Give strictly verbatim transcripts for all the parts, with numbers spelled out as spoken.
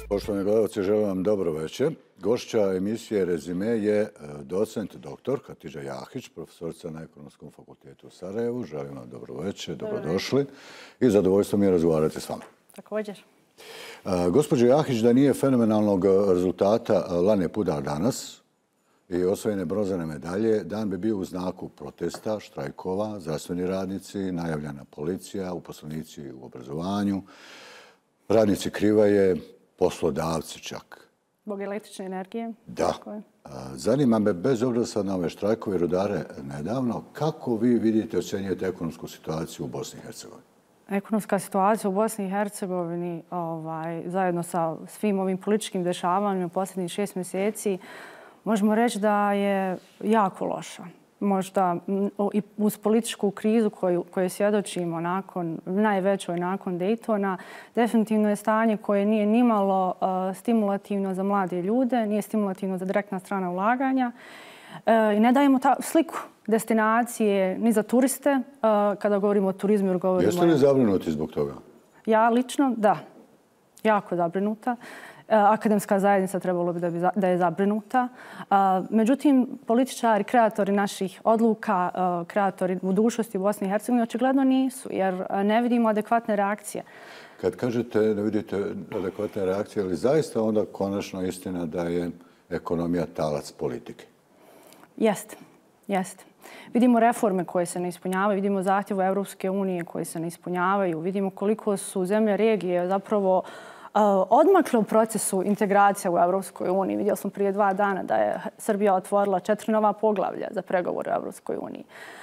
Poštovani gledalci, želim vam dobro večer. Gošća emisije Rezime je docent doktor Hatidža Jahić, profesorica na Ekonomskom fakultetu u Sarajevu. Želim vam dobro večer, dobrodošli i zadovoljstvo mi je razgovarati s vama. Također. Gospođo Jahić, da nije fenomenalnog rezultata Lane Pudar danas i osvojene bronzane medalje, dan bi bio u znaku protesta, štrajkova, zdravstveni radnici, najavljena policija, uposlenici u obrazovanju, radnici Krivaje, poslodavci čak. Zbog električne energije? Da. Zanima me, bez obzira sad na ove štrajkove i rudare nedavno, kako vi vidite, ocjenjujete ekonomsku situaciju u Bosni i Hercegovini? Ekonomska situacija u Bosni i Hercegovini, ovaj, zajedno sa svim ovim političkim dešavanjima u posljednjih šest mjeseci, možemo reći da je jako loša. Možda i uz političku krizu koju, koju svjedočimo nakon, najvećoj nakon Daytona, definitivno je stanje koje nije nimalo uh, stimulativno za mlade ljude, nije stimulativno za direktna strana ulaganja uh, i ne dajemo ta sliku destinacije ni za turiste. Uh, kada govorimo o turizmu, jer govorimo... Jeste li zabrinuti zbog toga? Ja lično, da. Jako zabrinuta. Akademska zajednica trebalo bi da, bi da je zabrinuta. Međutim, političari, kreatori naših odluka, kreatori budućnosti u Bosni i Hercegovini očigledno nisu, jer ne vidimo adekvatne reakcije. Kad kažete ne vidite adekvatne reakcije, ali zaista onda konačno istina da je ekonomija talac politike? Jeste, jeste. Vidimo reforme koje se ne ispunjavaju, vidimo zahtjeve Evropske unije koje se ne ispunjavaju, vidimo koliko su zemlje regije zapravo odmakle u procesu integracija u Evropskoj uniji. Vidjeli smo prije dva dana da je Srbija otvorila četiri nova poglavlja za pregovore u Evropskoj uniji.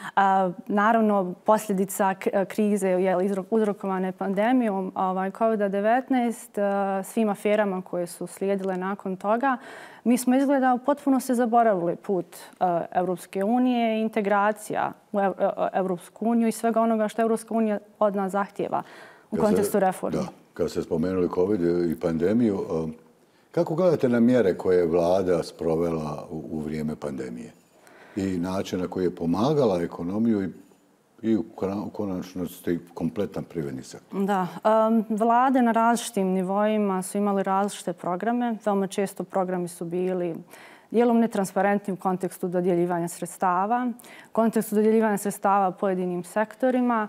Naravno, posljedica krize je uzrokovane pandemijom kovid devetnaest, svim aferama koje su slijedile nakon toga. Mi smo izgleda potpuno se zaboravili put Evropske unije i integracija u Evropsku uniju i svega onoga što Evropska unija od nas zahtjeva u kontekstu reformi. Kad ste spomenuli COVID i pandemiju, kako gledate na mjere koje je vlada sprovela u vrijeme pandemije i način na koji je pomagala ekonomiju i u konačnosti kompletan privredni sektor? Da. Vlade na različitim nivoima su imali različite programe. Veoma često programi su bili dijelom netransparentni u kontekstu dodjeljivanja sredstava, u kontekstu dodjeljivanja sredstava pojedinim sektorima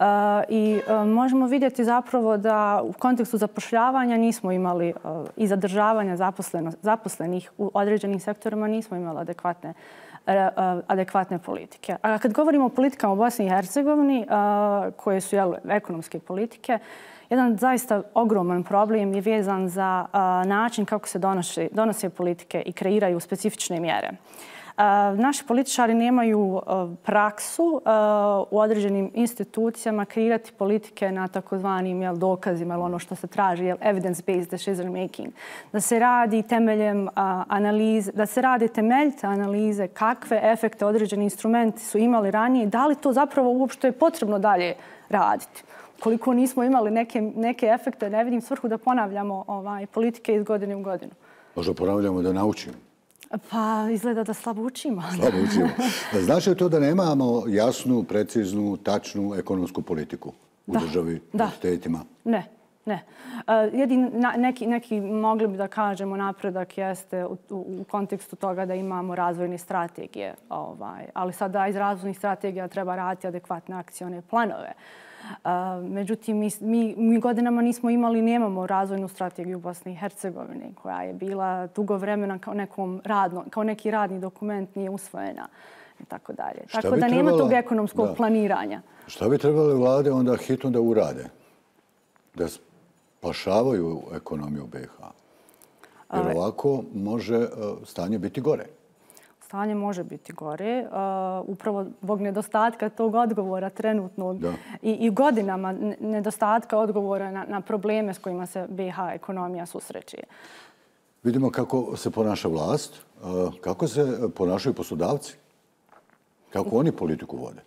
i možemo vidjeti zapravo da u kontekstu zapošljavanja nismo imali i zadržavanja zaposlenih u određenih sektorima nismo imali adekvatne adekvatne politike. A kad govorimo o politikama u Bosni i Hercegovini, koje su jel, ekonomske politike, jedan zaista ogroman problem je vezan za uh, način kako se donose, donose politike i kreiraju specifične mjere. Uh, naši političari nemaju uh, praksu uh, u određenim institucijama kreirati politike na takozvanim jel, dokazima ili ono što se traži, jel, evidence-based decision making. Da se radi temeljem uh, analize, da se rade temeljite analize kakve efekte određeni instrumenti su imali ranije i da li to zapravo uopšte je potrebno dalje raditi. Koliko nismo imali neke, neke efekte, ne vidim svrhu da ponavljamo ovaj, politike iz godine u godinu. Možda ponavljamo da naučimo? Pa izgleda da slabo učimo. Slabo učimo. Znači li to da nemamo jasnu, preciznu, tačnu ekonomsku politiku u da. državi, u entitetima? Ne. Ne. Jedin, neki, neki mogli bi da kažemo napredak jeste u, u, u kontekstu toga da imamo razvojne strategije. Ovaj, ali sada iz razvojnih strategija treba raditi adekvatne akcione planove. Uh, međutim, mi, mi, mi godinama nismo imali, nemamo razvojnu strategiju u Bosni i Hercegovini koja je bila dugo vremena kao, nekom radno, kao neki radni dokument, nije usvojena i tako dalje. Tako da nema tog ekonomskog da. planiranja. Šta bi trebale vlade onda hitno da urade? Da spašavaju ekonomiju B iH? Jer ovako može uh, stanje biti gore. Stanje može biti gore, uh, upravo zbog nedostatka tog odgovora trenutnog i, i godinama nedostatka odgovora na, na probleme s kojima se B iH ekonomija susreće. Vidimo kako se ponaša vlast, uh, kako se ponašaju poslodavci, kako oni politiku vode.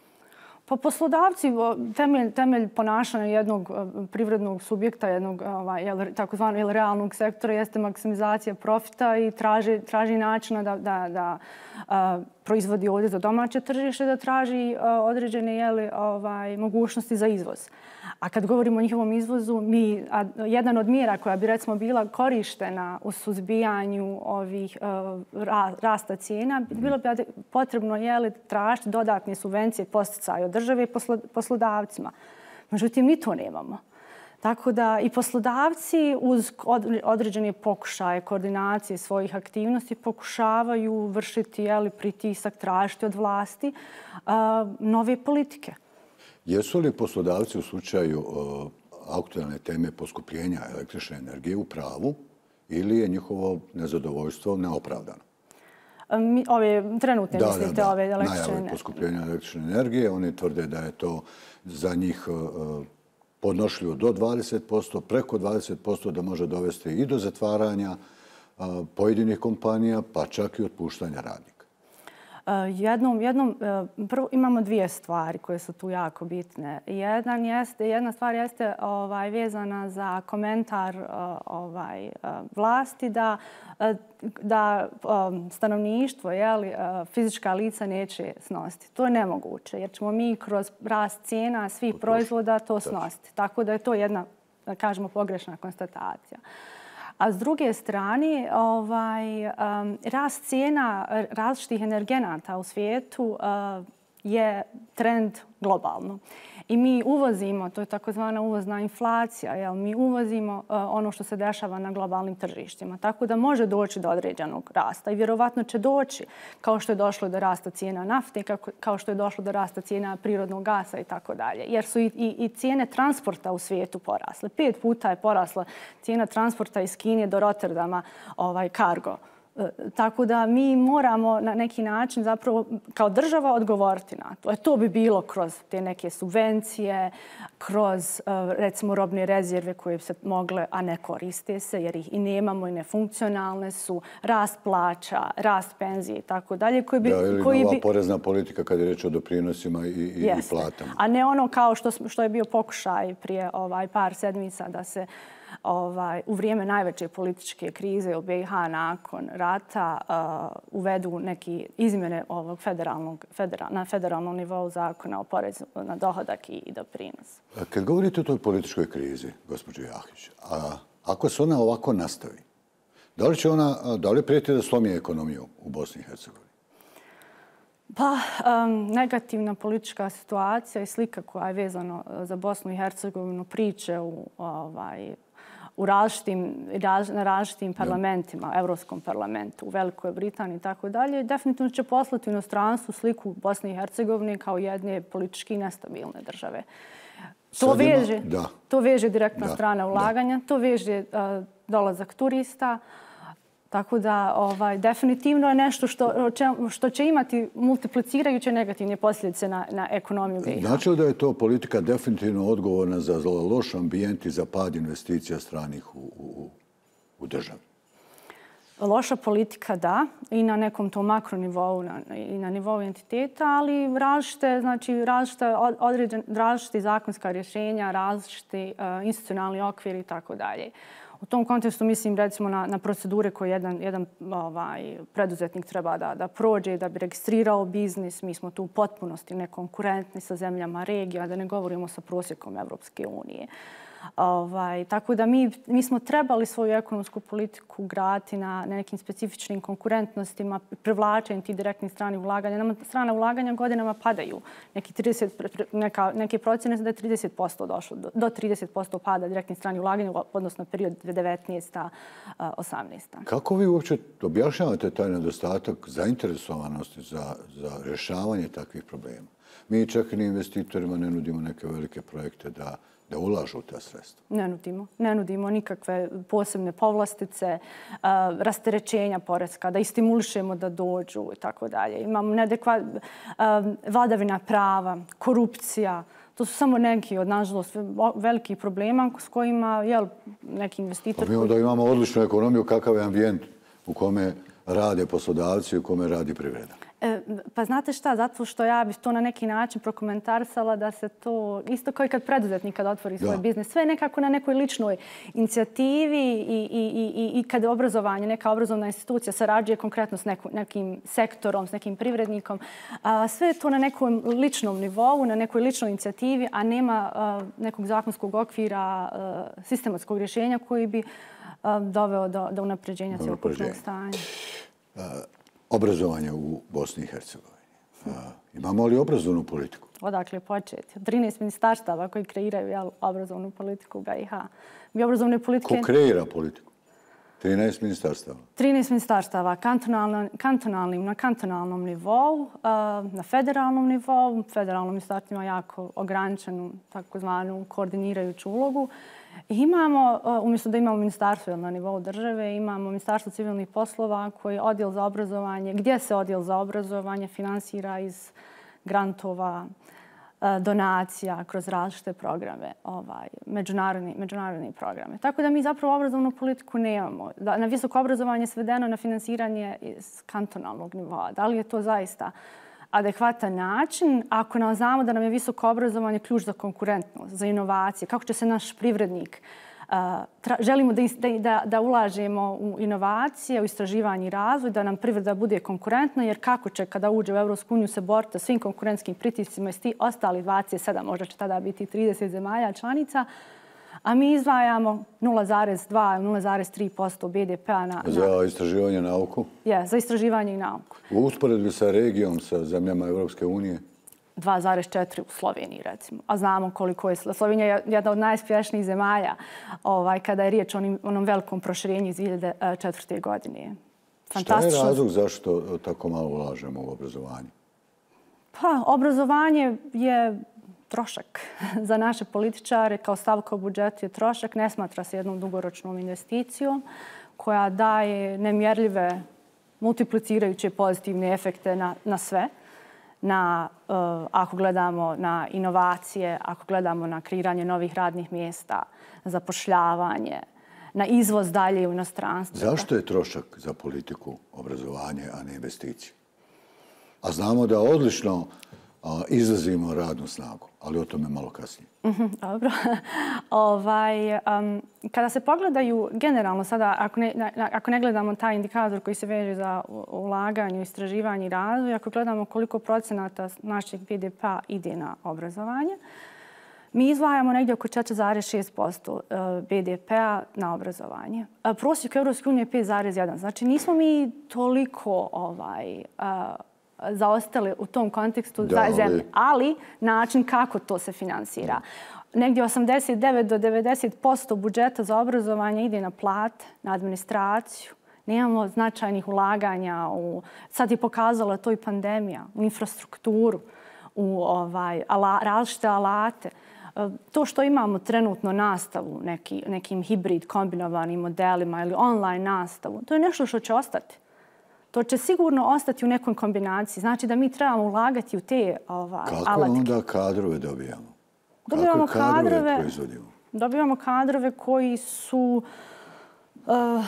Pa poslodavci, temelj, temelj ponašanja jednog privrednog subjekta, jednog ovaj, takozvanog realnog sektora jeste maksimizacija profita i traži, traži načina da, da, da uh, proizvodi ovdje za domaće tržište, da traži određene jeli, ovaj, mogućnosti za izvoz. A kad govorimo o njihovom izvozu, mi, a, jedan od mjera koja bi recimo bila korištena u suzbijanju ovih uh, ra, rasta cijena, bilo bi potrebno jeli, tražiti dodatne subvencije, posticaje od države i poslo, poslodavcima. Međutim, mi to nemamo. Tako da i poslodavci uz određene pokušaje koordinacije svojih aktivnosti pokušavaju vršiti jeli, pritisak, tražiti od vlasti uh, nove politike. Jesu li poslodavci u slučaju uh, aktualne teme poskupljenja električne energije u pravu ili je njihovo nezadovoljstvo neopravdano? Mi, ove trenutne, da, mislite, da, da. ove električne energije? Najave poskupljenja električne energije. Oni tvrde da je to za njih uh, podnošljivo do dvadeset posto, preko dvadeset posto da može dovesti i do zatvaranja uh, pojedinih kompanija, pa čak i otpuštanja radnika. Jednom, jednom, prvo imamo dvije stvari koje su tu jako bitne. Jedan jeste, jedna stvar jeste ovaj, vezana za komentar ovaj, vlasti da, da stanovništvo, jeli, fizička lica neće snositi. To je nemoguće jer ćemo mi kroz rast cijena svih proizvoda to snositi. Tako da je to jedna, da kažemo, pogrešna konstatacija. A s druge strane, ovaj, um, rast cijena različitih energenata u svijetu uh, je trend globalno. I mi uvozimo, to je takozvana uvozna inflacija, jel? Mi uvozimo uh, ono što se dešava na globalnim tržištima. Tako da može doći do određenog rasta i vjerovatno će doći, kao što je došlo do rasta cijena nafte, kako, kao što je došlo do rasta cijena prirodnog gasa i tako dalje. Jer su i, i, i cijene transporta u svijetu porasle. Pet puta je porasla cijena transporta iz Kine do Rotterdama, ovaj, kargo. Tako da mi moramo na neki način zapravo kao država odgovoriti na to. E to bi bilo kroz te neke subvencije, kroz recimo robne rezerve koje bi se mogle, a ne koriste se jer ih i nemamo i nefunkcionalne su, rast plaća, rast penzije i tako dalje. Koji bi, da, ili koji nova bi... porezna politika kad je reč o doprinosima i, i, i platama. A ne ono kao što, što je bio pokušaj prije ovaj, par sedmica da se Ovaj, u vrijeme najveće političke krize u B i H nakon rata uh, uvedu neki izmjene ovog federalnog, federal, na federalnom nivou zakona o porezu na dohodak i, i doprinos. Kad govorite o toj političkoj krizi, gospođo Jahić, a ako se ona ovako nastavi, da li će ona, da li prijeti da slomi ekonomiju u Bosni i Hercegovini? Pa, um, negativna politička situacija i slika koja je vezana za Bosnu i Hercegovinu priče u ovaj, u različitim, na različitim parlamentima, Evropskom parlamentu, u Velikoj Britaniji i tako dalje, definitivno će poslati u inostranstvu sliku Bosne i Hercegovine kao jedne politički nestabilne države. To veže, to veže direktna da, strana ulaganja, da. To veže uh, dolazak turista, tako da ovaj, definitivno je nešto što, što će imati multiplicirajuće negativne posljedice na, na ekonomiju B i H. Znači li da je to politika definitivno odgovorna za loš ambijent i za pad investicija stranih u, u, u državi? Loša politika, da, i na nekom tom makronivou na, i na nivou entiteta, ali različite, znači, različite, određen, različite zakonska rješenja, različiti uh, institucionalni okvir i tako dalje. U tom kontekstu mislim recimo na, na procedure koje jedan, jedan ovaj, preduzetnik treba da, da prođe da bi registrirao biznis. Mi smo tu u potpunosti nekonkurentni sa zemljama regija, da ne govorimo sa prosjekom Evropske unije. Ovaj, tako da mi, mi smo trebali svoju ekonomsku politiku graditi na, na nekim specifičnim konkurentnostima, privlačenjem tih direktnih stranih ulaganja. Nama strana ulaganja godinama padaju. Neki trideset, neka, neke procjene da je trideset posto došlo, do, do trideset posto pada direktnih stranih ulaganja, odnosno period devetnaesta osamnaesta Kako vi uopće objašnjavate taj nedostatak zainteresovanosti za, za rješavanje takvih problema? Mi čak i investitorima ne nudimo neke velike projekte da da ulažu ta sredstva? Ne nudimo. Ne nudimo nikakve posebne povlastice, uh, rasterećenja poreska, da ih stimulišemo da dođu i tako dalje. Imamo neadekvat, uh, vladavina prava, korupcija. To su samo neki od, nažalost, velikih problema s kojima jel, neki investitor... Pa mi da imamo odličnu ekonomiju, kakav je ambijent u kome rade poslodavci, u kome radi privreda. E, pa znate šta, zato što ja bih to na neki način prokomentarisala da se to, isto kao i kad preduzetnik kad otvori svoj Da. biznis, sve nekako na nekoj ličnoj inicijativi i, i, i, i kad je obrazovanje, neka obrazovna institucija sarađuje konkretno s neku, nekim sektorom, s nekim privrednikom, a, sve je to na nekom ličnom nivou, na nekoj ličnoj inicijativi, a nema a, nekog zakonskog okvira, a, sistematskog rješenja koji bi a, doveo do, do unapređenja cjelokupnog stanja. Obrazovanje u Bosni i Hercegovini. Imamo li obrazovnu politiku? Odakle početi? trinaest ministarstava koji kreiraju jel, obrazovnu politiku u B i H. Mi obrazovne politike... Ko kreira politiku? trinaest ministarstava? trinaest ministarstava kantonalnim, na kantonalnom nivou, na federalnom nivou. Federalno ministarstvo ima jako ograničenu takozvanu koordinirajuću ulogu. I imamo, umjesto da imamo ministarstvo na nivou države, imamo ministarstvo civilnih poslova koji je odjel za obrazovanje, gdje se odjel za obrazovanje finansira iz grantova, donacija kroz različite programe, ovaj, međunarodni, međunarodni programe. Tako da mi zapravo obrazovnu politiku nemamo. Na visoko obrazovanje je svedeno na finansiranje iz kantonalnog nivoa. Da li je to zaista adekvatan način ako nam znamo da nam je visoko obrazovanje ključ za konkurentnost, za inovacije, kako će se naš privrednik uh, želimo da, da, da ulažemo u inovacije, u istraživanje i razvoj, da nam privreda bude konkurentna, jer kako će kada uđe u Evropsku uniju se boriti sa svim konkurentskim pritiscima iz ostalih dvadeset sedam, možda će tada biti trideset zemalja članica, a mi izdvajamo nula zarez dva, nula zarez tri posto B D P-a na... Za istraživanje i nauku? Je, za istraživanje i nauku. U usporedbi sa regijom, sa zemljama Evropske unije? dva zarez četiri u Sloveniji, recimo. A znamo koliko je... Slovenija je jedna od najuspješnijih zemalja ovaj, kada je riječ o onim, onom velikom proširenju iz dvije hiljade četvrte. godine. Šta je razlog zašto tako malo ulažemo u obrazovanje? Pa, obrazovanje je trošak za naše političare, kao stavka u budžetu je trošak, ne smatra se jednom dugoročnom investicijom koja daje nemjerljive multiplicirajuće pozitivne efekte na, na sve. Na, uh, ako gledamo na inovacije, ako gledamo na kreiranje novih radnih mjesta, zapošljavanje, na izvoz dalje u inostranstvo. Zašto je trošak za politiku obrazovanje, a ne investicije? A znamo da odlično izvozimo radnu snagu, ali o tome malo kasnije. Mm-hmm, dobro. ovaj, um, kada se pogledaju generalno sada, ako ne, na, ako ne gledamo taj indikator koji se veže za ulaganje, istraživanje i razvoj, ako gledamo koliko procenata našeg B D P-a ide na obrazovanje, mi izdvajamo negdje oko četiri zarez šest posto B D P-a na obrazovanje. Prosjek Evropske unije je pet zarez jedan. Znači nismo mi toliko ovaj, zaostali u tom kontekstu da, za zemlje. Ali način kako to se finansira. Negdje osamdeset devet do devedeset posto budžeta za obrazovanje ide na plate, na administraciju. Nemamo značajnih ulaganja u, sad je pokazala to i pandemija, u infrastrukturu, u ovaj, ala, različite alate. To što imamo trenutno nastavu, neki, nekim hibrid kombinovanim modelima ili online nastavu, to je nešto što će ostati. To će sigurno ostati u nekoj kombinaciji. Znači da mi trebamo ulagati u te ovaj, Kako alatke. Kako onda kadrove dobijamo? Dobivamo Kako kadrove, kadrove proizvodimo? Dobivamo kadrove koji su uh,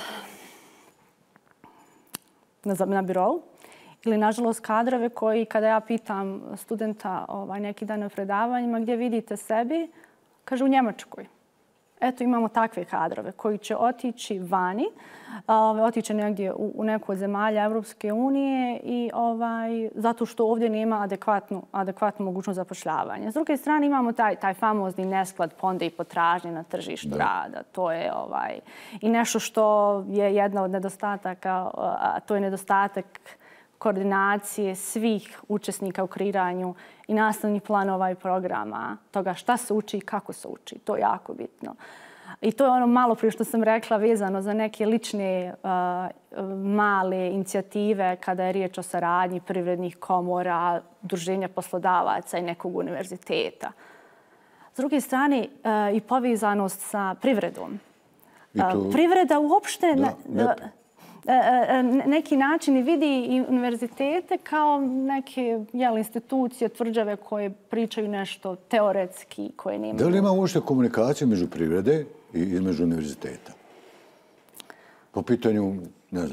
na, na birou. Ili, nažalost, kadrove koji, kada ja pitam studenta ovaj, neki dan na predavanjima, gdje vidite sebi, kaže u Njemačkoj. Eto, imamo takve kadrove koji će otići vani, ovaj, otići negdje u, u neku od zemalja Evropske unije i ovaj, zato što ovdje nema adekvatnu, adekvatnu mogućnost zapošljavanja. S druge strane imamo taj, taj famozni nesklad ponude i potražnje na tržištu da. rada. To je ovaj, i nešto što je jedna od nedostataka, a to je nedostatak koordinacije svih učesnika u kreiranju i nastavnih planova i programa, toga šta se uči i kako se uči. To je jako bitno. I to je ono malo prije što sam rekla vezano za neke lične uh, male inicijative kada je riječ o saradnji privrednih komora, udruženja poslodavaca i nekog univerziteta. S druge strane, uh, i povezanost sa privredom. I tu... uh, privreda uopšte... Da, ne, ne neki način vidi i univerzitete kao neke jel, institucije, tvrđave koje pričaju nešto teoretski, koje nema... Da li ima uopšte komunikaciju među privrede i između univerziteta? Po pitanju, ne znam,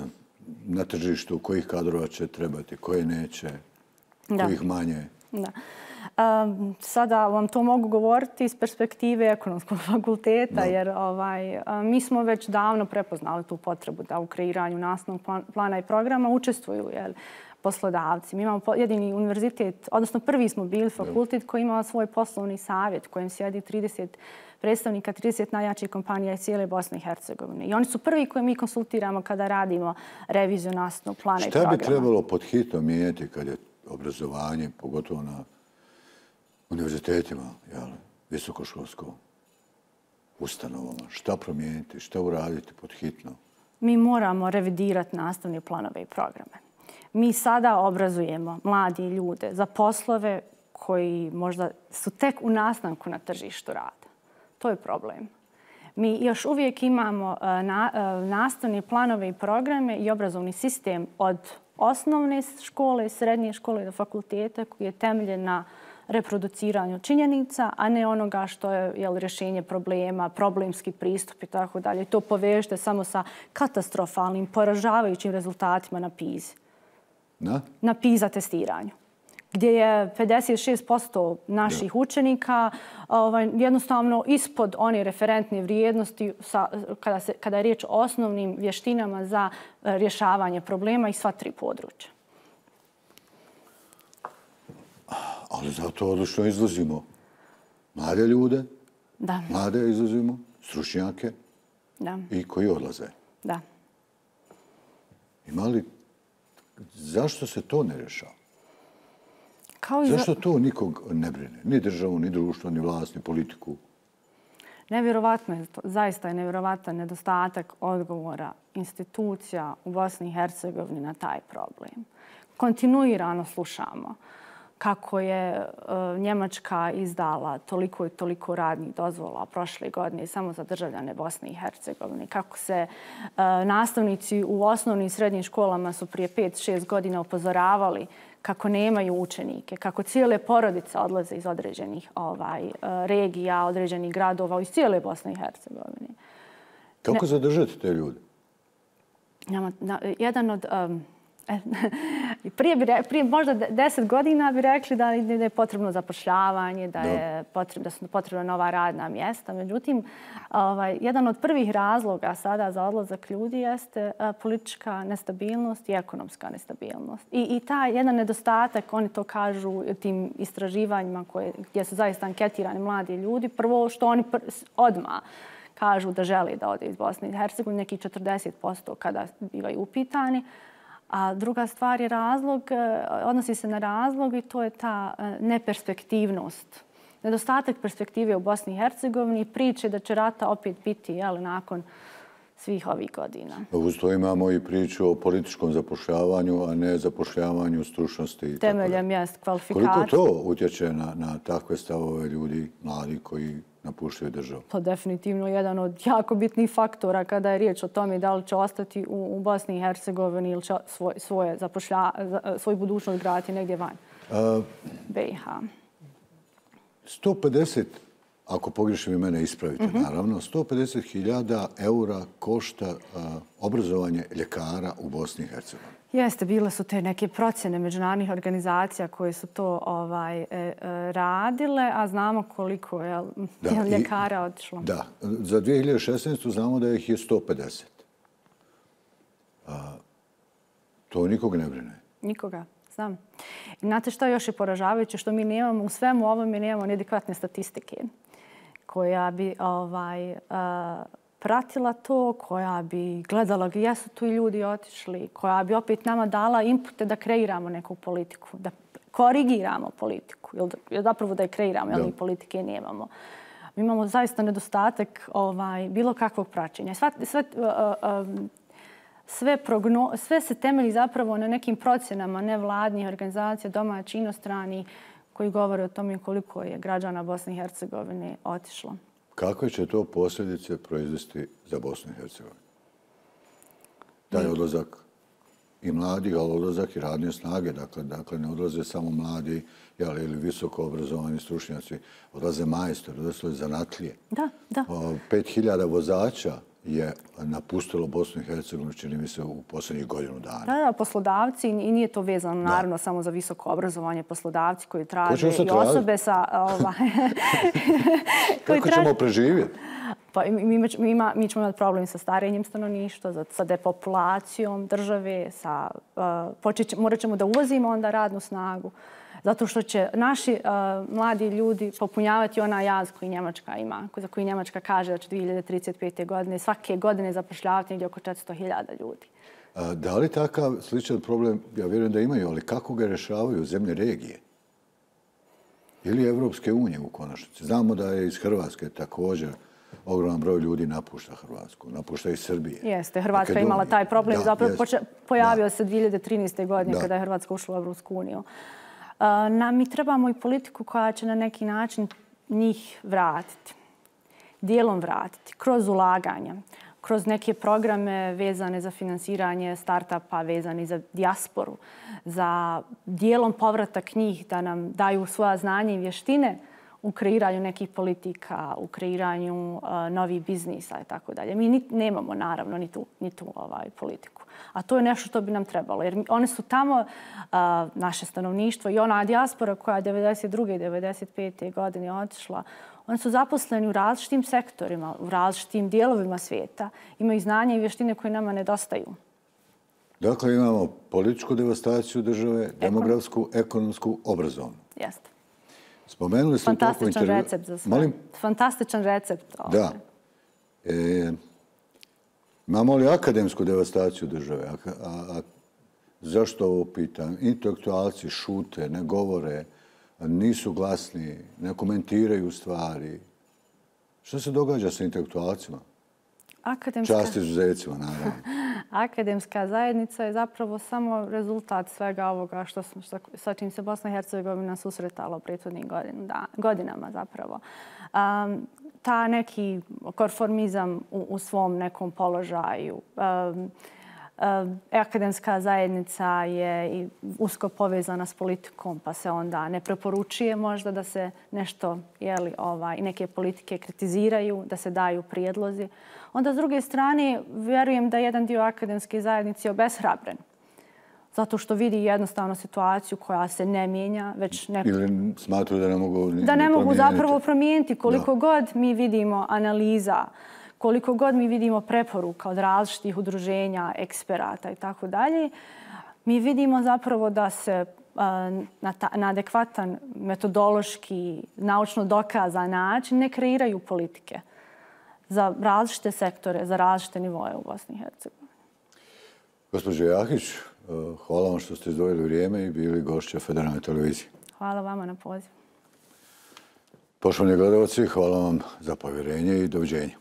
na tržištu, kojih kadrova će trebati, koje neće, kojih manje? Da. Um, sada vam to mogu govoriti iz perspektive ekonomskog fakulteta, no. jer ovaj, mi smo već davno prepoznali tu potrebu da u kreiranju nastavnog plana i programa učestvuju jel, poslodavci. Mi imamo jedini univerzitet, odnosno prvi smo bili fakultet koji ima svoj poslovni savjet kojem sjedi trideset predstavnika, trideset najjačih kompanija iz cijele Bosne i Hercegovine. I oni su prvi koje mi konsultiramo kada radimo reviziju nastavnog plana i programa. Šta bi trebalo pod hitno mijenjati kad je obrazovanje, pogotovo na univerzitetima, jel, visokoškolskom ustanovama? Šta promijeniti, šta uraditi pod hitno? Mi moramo revidirati nastavne planove i programe. Mi sada obrazujemo mladi ljude za poslove koji možda su tek u nastanku na tržištu rada. To je problem. Mi još uvijek imamo na, nastavne planove i programe i obrazovni sistem od osnovne škole, srednje škole do fakulteta koji je temeljen na reproduciranju činjenica, a ne onoga što je jel, rješenje problema, problemski pristup i tako dalje. To povežete samo sa katastrofalnim, poražavajućim rezultatima na PISA. Na? Na PISA testiranju, gdje je pedeset šest posto naših da. učenika ovaj, jednostavno ispod one referentne vrijednosti sa, kada, se, kada je riječ o osnovnim vještinama za rješavanje problema i sva tri područja. Ali zato odlično izlazimo mlade ljude, da. mlade izlazimo, stručnjake da. i koji odlaze. Da. Ima li, zašto se to ne rješava? Kao i zašto to nikog ne brine? Ni državu, ni društvo, ni vlast, ni politiku. Nevjerovatno je, zaista je nevjerovatan nedostatak odgovora institucija u Bosni i Hercegovini na taj problem. Kontinuirano slušamo kako je uh, Njemačka izdala toliko i toliko radnih dozvola prošle godine samo za državljane Bosne i Hercegovine. Kako se uh, nastavnici u osnovnim i srednjim školama su prije pet šest godina upozoravali kako nemaju učenike, kako cijele porodice odlaze iz određenih ovaj, uh, regija, određenih gradova, iz cijele Bosne i Hercegovine. Kako ne, zadržati te ljude? Na, na, jedan od... Um, Prije, bi, prije možda deset godina bi rekli da je potrebno zapošljavanje, da, je potrebno, da su potrebna nova radna mjesta. Međutim, ovaj, jedan od prvih razloga sada za odlazak ljudi jeste politička nestabilnost i ekonomska nestabilnost. I, i taj jedan nedostatak, oni to kažu tim istraživanjima koje, gdje su zaista anketirani mladi ljudi, prvo što oni pr odmah kažu da žele da ode iz Bosne i Hercegovine, neki četrdeset posto kada bivaju upitani. A druga stvar je razlog, odnosi se na razlog i to je ta neperspektivnost. Nedostatak perspektive u Bosni i Hercegovini i priče da će rata opet biti jel, nakon svih ovih godina. Uz to imamo i priču o političkom zapošljavanju, a ne zapošljavanju stručnosti. Temeljem jest kvalifikacija. Koliko to utječe na, na takve stavove ljudi, mladi koji napuštaju državu? To je definitivno jedan od jako bitnih faktora kada je riječ o tome da li će ostati u, u Bosni i Hercegovini ili će svoj, svoje zapošlja, svoju budućnost graditi negdje van. Uh, B i H. sto pedeset, ako pogriješim i mene ispravite, mm-hmm. naravno, sto pedeset hiljada eura košta uh, obrazovanje ljekara u Bosni i Hercegovini. Jeste, bile su te neke procjene međunarodnih organizacija koje su to ovaj, e, e, radile, a znamo koliko je da, ljekara otišlo. Da, za dvije hiljade šesnaestu znamo da ih je sto pedeset. A, to nikog ne brine. Nikoga, znam. I znate što još je poražavajuće? Što mi nemamo, u svemu ovom mi nemamo neadekvatne statistike koja bi ovaj, a, pratila to, koja bi gledala gdje su tu ljudi otišli, koja bi opet nama dala inpute da kreiramo neku politiku, da korigiramo politiku, ili zapravo da je kreiramo, jer mi politike nemamo. Mi imamo zaista nedostatak ovaj, bilo kakvog praćenja. Sve, sve, uh, um, sve, progno, sve se temelji zapravo na nekim procjenama nevladnih organizacija, domaći, inostrani, koji govore o tome koliko je građana Bosne i Hercegovine otišlo. Kakve će to posljedice proizvesti za Bosnu i Hercegovinu? Taj odlazak i mladih, ali odlazak i radne snage. Dakle, dakle ne odlaze samo mladi jel, ili visoko obrazovani stručnjaci. Odlaze majstori, odlaze zanatlije. Da, da. Pet hiljada vozača je napustilo Bosnu i Hercegovinu, čini mi se, u posljednjih godinu dana. Da, da, poslodavci, i nije to vezano naravno samo za visoko obrazovanje, poslodavci koji traže i osobe sa... Kako ćemo preživjeti? Pa mi, mi, ima, mi ćemo imati problem sa starenjem stanovništva, sa depopulacijom države, sa, uh, počet, morat ćemo da uvozimo onda radnu snagu, zato što će naši uh, mladi ljudi popunjavati onaj jaz koji Njemačka ima, za koji Njemačka kaže da će dvije hiljade trideset pete. godine svake godine zapošljavati negdje oko četiristo hiljada ljudi. A, da li takav sličan problem, ja vjerujem da imaju, ali kako ga rješavaju zemlje regije? Ili Evropske unije u konačnici? Znamo da je iz Hrvatske također ogroman broj ljudi napušta Hrvatsku, napušta i Srbije. Jeste, Hrvatska je imala taj problem. Da, zapravo poče, pojavio da. se dvije hiljade trinaeste. godine da. kada je Hrvatska ušla u Evropsku uniju. Uh, na, mi trebamo i politiku koja će na neki način njih vratiti. Dijelom vratiti. Kroz ulaganja. Kroz neke programe vezane za finansiranje startupa, vezane za dijasporu. Za dijelom povratak njih da nam daju svoja znanja i vještine u kreiranju nekih politika, u kreiranju uh, novih biznisa i tako dalje. Mi ni, nemamo naravno ni tu, ni tu ovaj, politiku. A to je nešto što bi nam trebalo. Jer one su tamo, uh, naše stanovništvo i ona dijaspora koja je devedeset druge i devedeset pete. godine otišla, oni su zaposleni u različitim sektorima, u različitim dijelovima svijeta. Imaju znanja i vještine koje nama nedostaju. Dakle, imamo političku devastaciju države, Ekon... demografsku, ekonomsku, obrazovnu. Jeste. Spomenuli ste fantastičan intervju... recept za sve. Molim? Fantastičan recept. Ovdje. Da. E, imamo li akademsku devastaciju države? A, a, a zašto ovo pitam? Intelektualci šute, ne govore, nisu glasni, ne komentiraju stvari. Što se događa sa intelektualcima? Akademska... Čast izuzecima, naravno. Akademska zajednica je zapravo samo rezultat svega ovoga što, što, sa čim se Bosna i Hercegovina susretala u prethodnim godin, da, godinama zapravo. Um, ta neki konformizam u, u svom nekom položaju. Um, um, akademska zajednica je i usko povezana s politikom, pa se onda ne preporučuje možda da se nešto, jeli, ovaj, neke politike kritiziraju, da se daju prijedlozi. Onda, s druge strane, vjerujem da jedan dio akademske zajednice je obeshrabren. Zato što vidi jednostavno situaciju koja se ne mijenja, već neko... Ili smatruju da ne mogu Da ne mogu zapravo promijeniti. Koliko da. god mi vidimo analiza, koliko god mi vidimo preporuka od različitih udruženja, eksperata i tako dalje, mi vidimo zapravo da se na, ta, na adekvatan metodološki, naučno dokazan način ne kreiraju politike za različite sektore, za različite nivoje u Bosni i Hercegovini. Gospođo Jahić, hvala vam što ste izdvojili vrijeme i bili gošća Federalne televizije. Hvala vama na pozivu. Poštovani gledalci, hvala vam za povjerenje i doviđenja.